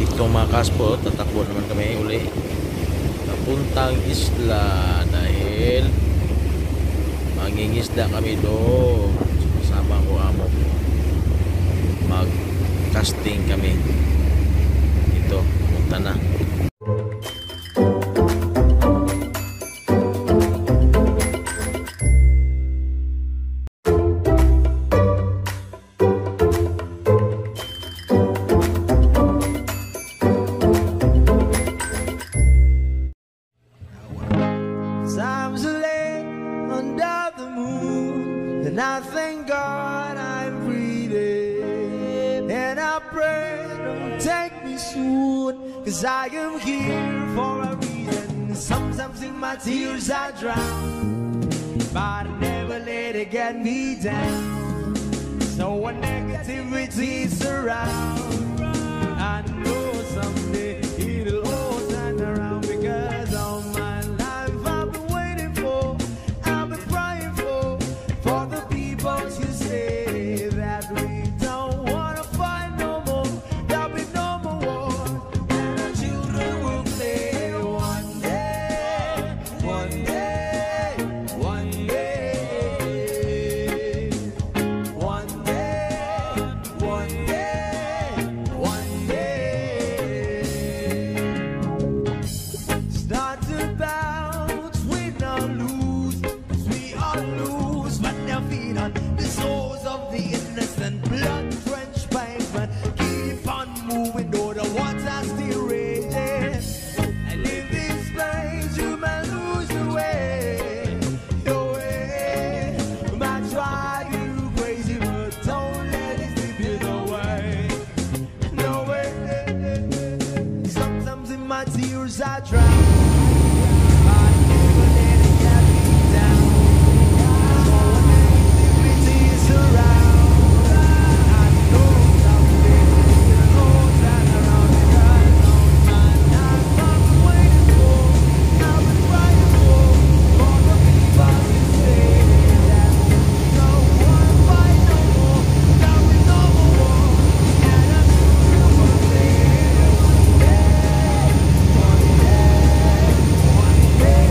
Dito mga kaspo, tatakbo naman kami uli papuntang isla dahil mangingisda kami doon. Kasama ko amo, mag casting kami dito, punta na. Times are late under the moon, and I thank God I'm breathing. And I pray don't take me soon, cause I am here for a reason. Sometimes in my tears I drown, but I never let it get me down. So when negativity surround, I know someday it'll all turn around, because all my life I've been waiting for, I've been crying for the people to say that we don't wanna fight no more, there'll be no more war, and our children will play one day, one day, one day, one day, one day, one day. Start to bounce, win or lose, 'cause we all lose, but they'll feed on the souls of the innocent, blood-drenched pavement. Keep on moving, though the water's still raging. And in this place, you may lose your way, your way. Might drive you crazy, but don't let it slip you away. No way. Sometimes in my tears I drown, I never let it get me down. So when negativity is around, I know someday it'll all turn around, because all my life I've been waiting for, I've been crying for the people to say that we don't wanna fight no more, there'll be no more war, and our children will say one day, one day, one day,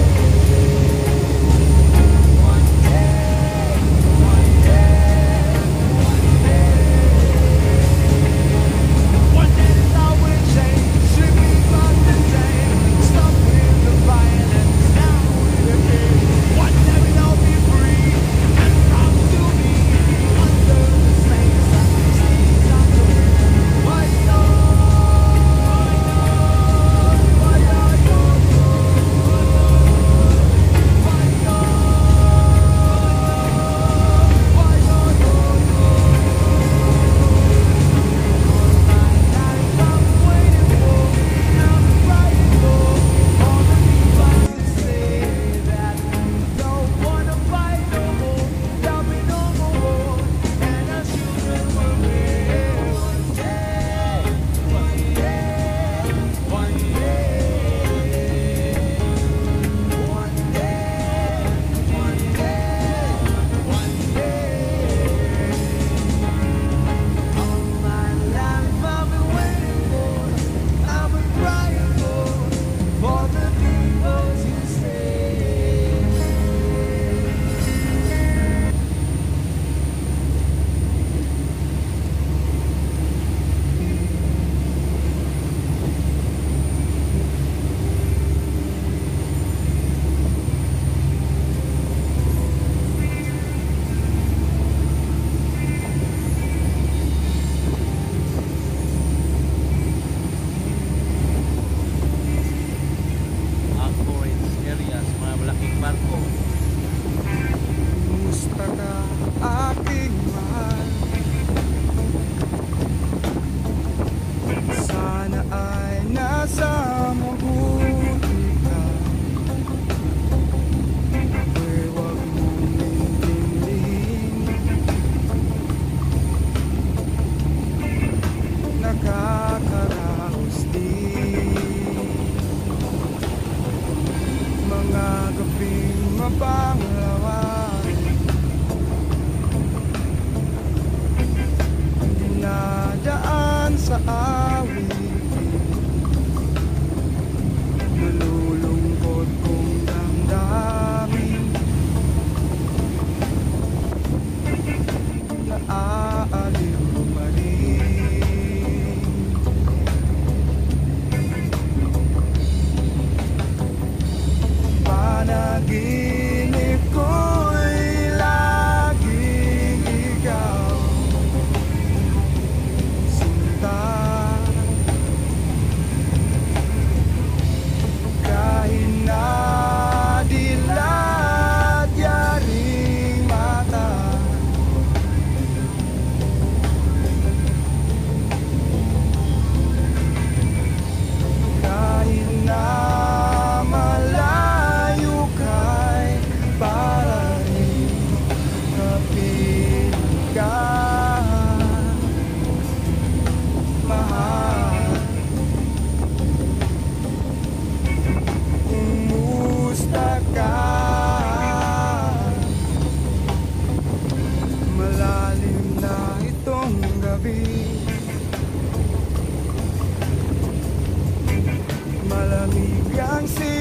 one day, one day, one day this all will change, should we not the same, stop with the violence, now we're okay. One day we'll all be free, and proud to be under the same sun, seas of the wind. Why anchorage areas, mga malaking barko. Kumusta ka, aking mahal? Sana ay nasa mabuti ka, pero huwag mong intindihin. Nakakaraos din mga gabing mapanglawan, dinadaan sa awit ang